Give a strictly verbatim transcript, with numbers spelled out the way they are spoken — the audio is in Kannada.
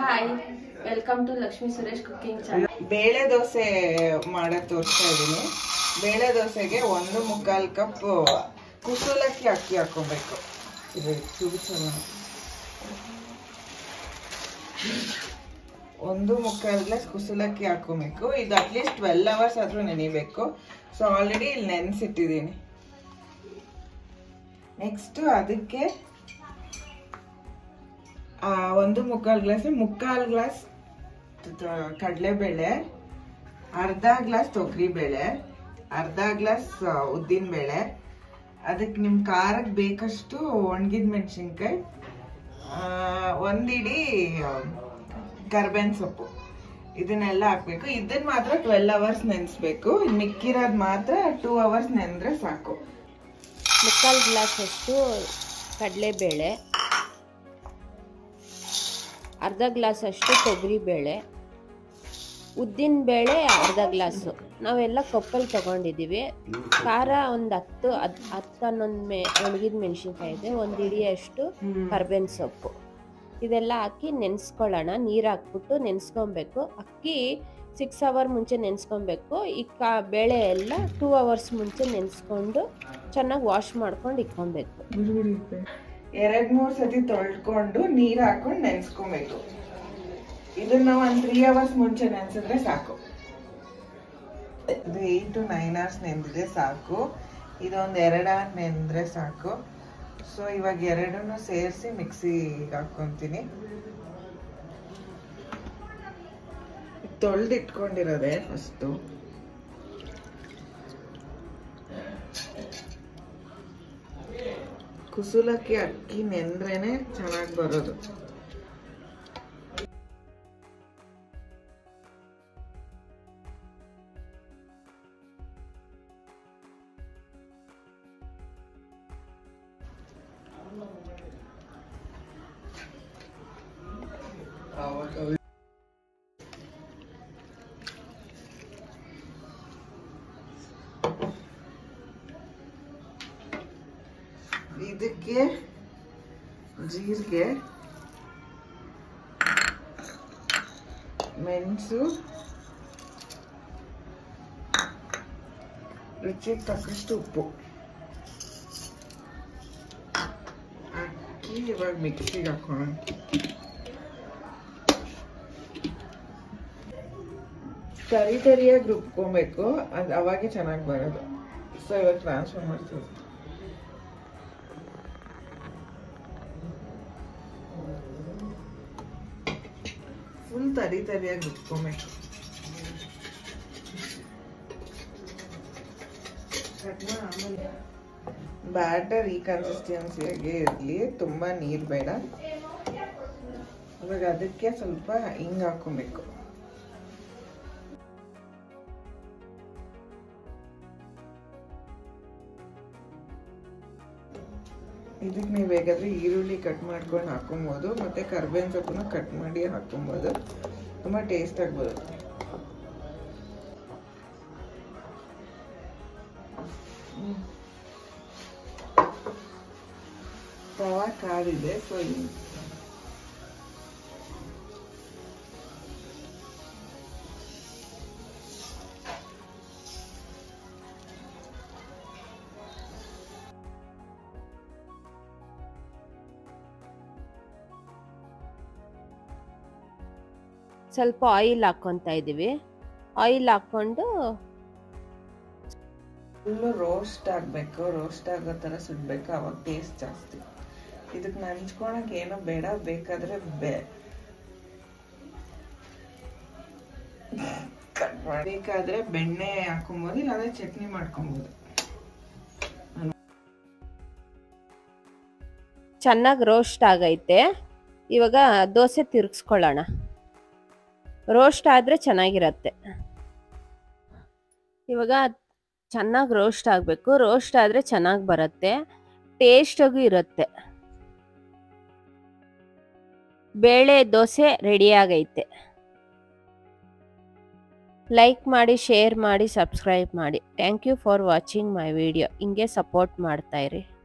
Hi, welcome to Lakshmi Suresh cooking channel. ಬೇಳೆ ದೋಸೆ ಮಾಡೋದು ತೋರಿಸ್ತಾ ಇದ್ದೀನಿ. ಬೇಳೆ ದೋಸೆಗೆ ಒಂದು ಮುಕ್ಕಾಲು ಕಪ್ ಕುಸುಲಕ್ಕಿ ಅಕ್ಕಿ ಹಾಕೊಬೇಕು. ಇದು ಚೂಚಲ ಒಂದು ಮುಕ್ಕಾಲು ಗ್ಲಾಸ್ ಕುಸುಲಕ್ಕಿ ಹಾಕೊಬೇಕು. ಇದು ಅಟ್ಲೀಸ್ಟ್ ಟ್ವೆಲ್ ಅವರ್ಸ್ ಆದ್ರೂ ನೆನಿಬೇಕು. ಸೊ ಆಲ್ರೆಡಿ ಇಲ್ಲಿ ನೆನೆಸಿಟ್ಟಿದ್ದೀನಿ. ನೆಕ್ಸ್ಟ್ ಅದಕ್ಕೆ ಒಂದು ಮುಕ್ಕಾಲು ಗ್ಲಾಸ್ ಮುಕ್ಕಾಲು ಗ್ಲಾಸ್ ಕಡಲೆಬೇಳೆ, ಅರ್ಧ ಗ್ಲಾಸ್ ತೊಗರಿಬೇಳೆ, ಅರ್ಧ ಗ್ಲಾಸ್ ಉದ್ದಿನ ಬೇಳೆ, ಅದಕ್ಕೆ ನಿಮ್ಮ ಖಾರಕ್ಕೆ ಬೇಕಷ್ಟು ಒಣಗಿದ ಮೆಣಸಿನ್ಕಾಯಿ, ಒಂದಿಡಿ ಕರ್ಬೇವಿನ ಸೊಪ್ಪು, ಇದನ್ನೆಲ್ಲ ಹಾಕ್ಬೇಕು. ಇದನ್ನ ಮಾತ್ರ ಟ್ವೆಲ್ ಅವರ್ಸ್ ನೆನೆಸ್ಬೇಕು. ಮಿಕ್ಕಿರೋದು ಮಾತ್ರ ಟೂ ಅವರ್ಸ್ ನೆನೆದ್ರೆ ಸಾಕು. ಮುಕ್ಕಾಲು ಗ್ಲಾಸ್ ಅಷ್ಟು ಕಡಲೆಬೇಳೆ, ಅರ್ಧ ಗ್ಲಾಸ್ ಅಷ್ಟು ತೊಗರಿಬೇಳೆ, ಉದ್ದಿನ ಬೇಳೆ ಅರ್ಧ ಗ್ಲಾಸು. ನಾವೆಲ್ಲ ಕಪ್ಪಲ್ಲಿ ತೊಗೊಂಡಿದ್ದೀವಿ. ಖಾರ ಒಂದು ಹತ್ತು ಹತ್ತು ಹತ್ತು ಹನ್ನೊಂದು ಮೆ ಒಣಗಿದ ಮೆಣಸಿನ್ಕಾಯಿ ಇದೆ, ಒಂದು ಇಡಿಯಷ್ಟು ಕರ್ಬೇವಿನ ಸೊಪ್ಪು, ಇದೆಲ್ಲ ಹಾಕಿ ನೆನೆಸ್ಕೊಳ್ಳೋಣ. ನೀರು ಹಾಕ್ಬಿಟ್ಟು ನೆನೆಸ್ಕೊಬೇಕು. ಅಕ್ಕಿ ಸಿಕ್ಸ್ ಅವರ್ ಮುಂಚೆ ನೆನೆಸ್ಕೊಬೇಕು. ಈ ಕಾ ಬೇಳೆ ಎಲ್ಲ ಟೂ ಅವರ್ಸ್ ಮುಂಚೆ ನೆನೆಸ್ಕೊಂಡು ಚೆನ್ನಾಗಿ ವಾಶ್ ಮಾಡ್ಕೊಂಡು ಇಟ್ಕೊಬೇಕು. ಎರಡ್ ಮೂರ್ ಸತಿ ತೊಳ್ಕೊಂಡು ನೀರ್ ಹಾಕೊಂಡು ನೆನ್ಸ್ಕೊಬೇಕು. ಇದನ್ನ ಒಂದ್ ತ್ರೀ ಅವರ್ಸ್ ಮುಂಚೆ ನೆನ್ಸಿದ್ರೆ ಸಾಕು. ಇದು ಏಟ್ ಟು ನೈನ್ ಅವರ್ಸ್ ನೆಂದಿದ್ರೆ ಸಾಕು. ಇದೊಂದ್ ಎರಡ್ ಅವರ್ ನೆಂದ್ರೆ ಸಾಕು. ಸೊ ಇವಾಗ ಎರಡನ್ನು ಸೇರಿಸಿ ಮಿಕ್ಸಿಗೆ ಹಾಕೊಂತೀನಿ. ತೊಳ್ದಿಟ್ಕೊಂಡಿರೋದೆ ಫಸ್ಟು. ಕುಸುಲಕ್ಕಿ ಅಕ್ಕಿ ನೆಂದ್ರೇನೆ ಚೆನ್ನಾಗಿ ಬರೋದು. ಇದಕ್ಕೆ ಜೀರಿಗೆ, ಮೆಣಸು, ರುಚಿಗೆ ತಕ್ಕಷ್ಟು ಉಪ್ಪು ಹಾಕಿ ಇವಾಗ ಮಿಕ್ಸಿಗೆ ಹಾಕೋಣ. ತರಿ ತರಿಯಾಗಿ ರುಬ್ಕೊಬೇಕು, ಅದು ಅವಾಗೆ ಚೆನ್ನಾಗಿ ಬರೋದು. ಸೊ ಇವಾಗ ಟ್ರಾನ್ಸ್ಫರ್ ಮಾಡ್ತೀವಿ. ಫುಲ್ ತರಿ ತರಿಯಾಗಿ ರುಬ್ಕೊಬೇಕು. ಬ್ಯಾಟರ್ ಈ ಕನ್ಸಿಸ್ಟೆನ್ಸಿಯಾಗೆ ಇರಲಿ, ತುಂಬಾ ನೀರು ಬೇಡ. ಇವಾಗ ಅದಕ್ಕೆ ಸ್ವಲ್ಪ ಹಿಂಗ್ ಹಾಕೊಬೇಕು. ಇದಕ್ಕೆ ನೀವು ಬೇಕಾದ್ರೆ ಈರುಳ್ಳಿ ಕಟ್ ಮಾಡ್ಕೊಂಡು ಹಾಕೊಬೋದು, ಮತ್ತೆ ಕರ್ಬೇವಿನ ಸೊಪ್ಪನ್ನ ಕಟ್ ಮಾಡಿ ಹಾಕೊಬೋದು. ತುಂಬಾ ಟೇಸ್ಟ್ ಆಗ್ಬೋದು. ತವಾ ಕಾದಿದೆ. ಸೊ ಸ್ವಲ್ಪ ಆಯಿಲ್ ಹಾಕ್ಕೊತಾ ಇದ್ದೀವಿ. ಆಯಿಲ್ ಹಾಕ್ಕೊಂಡು ಫುಲ್ಲು ರೋಸ್ಟ್ ಆಗಬೇಕು. ರೋಸ್ಟ್ ಆಗೋ ಥರ ಸುಡ್ಬೇಕು, ಅವಾಗ ಟೇಸ್ಟ್ ಜಾಸ್ತಿ. ಇದಕ್ಕೆ ನಂಚ್ಕೊಳಕ್ಕೆ ಏನೋ ಬೇಡ. ಬೇಕಾದ್ರೆ ಬೇ ಬೇಕಾದ್ರೆ ಬೆಣ್ಣೆ ಹಾಕೊಬೋದು, ಇಲ್ಲಾಂದ್ರೆ ಚಟ್ನಿ ಮಾಡ್ಕೊಬೋದು. ಚೆನ್ನಾಗಿ ರೋಸ್ಟ್ ಆಗೈತೆ. ಇವಾಗ ದೋಸೆ ತಿರುಗಿಸ್ಕೊಳ್ಳೋಣ. ರೋಸ್ಟ್ ಆದರೆ ಚೆನ್ನಾಗಿರತ್ತೆ. ಇವಾಗ ಚೆನ್ನಾಗಿ ರೋಸ್ಟ್ ಆಗಬೇಕು. ರೋಸ್ಟ್ ಆದರೆ ಚೆನ್ನಾಗಿ ಬರುತ್ತೆ, ಟೇಸ್ಟಾಗೂ ಇರುತ್ತೆ. ಬೇಳೆ ದೋಸೆ ರೆಡಿ ಆಗೈತೆ. ಲೈಕ್ ಮಾಡಿ, ಶೇರ್ ಮಾಡಿ, ಸಬ್ಸ್ಕ್ರೈಬ್ ಮಾಡಿ. Thank you for watching my video. ಹಿಂಗೆ ಸಪೋರ್ಟ್ ಮಾಡ್ತಾಯಿರಿ.